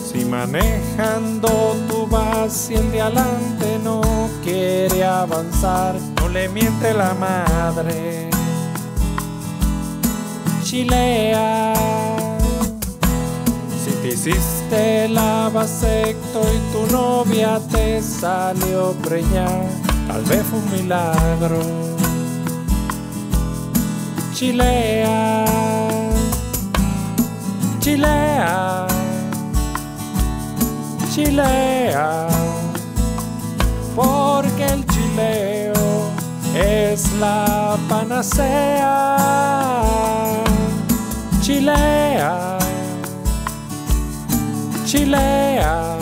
Si manejando tú vas y el de adelante no quiere avanzar, no le miente la madre. Chilea. Si te hiciste la vasecto y tu novia te salió preñada, tal vez fue un milagro. Chilea. Chilea. Chilea, porque el chileo es la panacea. Chilea, chilea.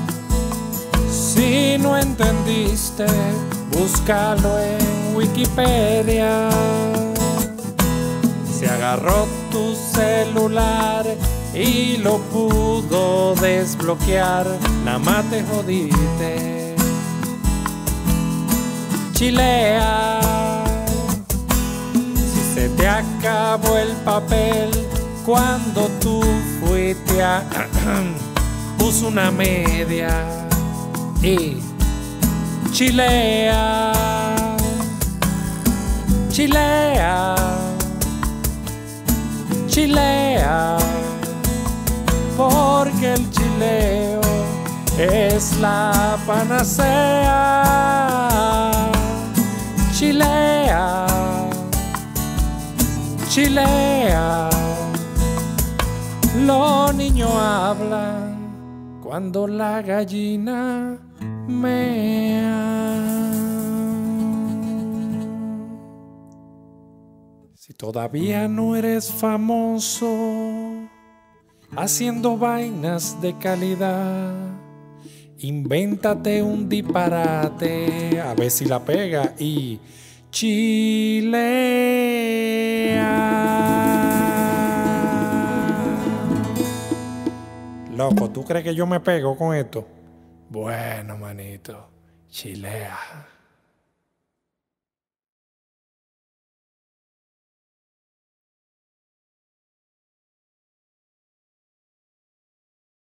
Si no entendiste, búscalo en Wikipedia. Se agarró tu celular y lo pudo desbloquear, nada más te jodiste. Chilea. Si se te acabó el papel cuando tú fuiste a puso una media y chilea. Chilea. Chilea, porque el chileo es la panacea. Chilea, chilea. Los niños hablan cuando la gallina mea. Si todavía no eres famoso haciendo vainas de calidad, invéntate un disparate a ver si la pega y chilea. Loco, ¿tú crees que yo me pego con esto? Bueno, manito, chilea.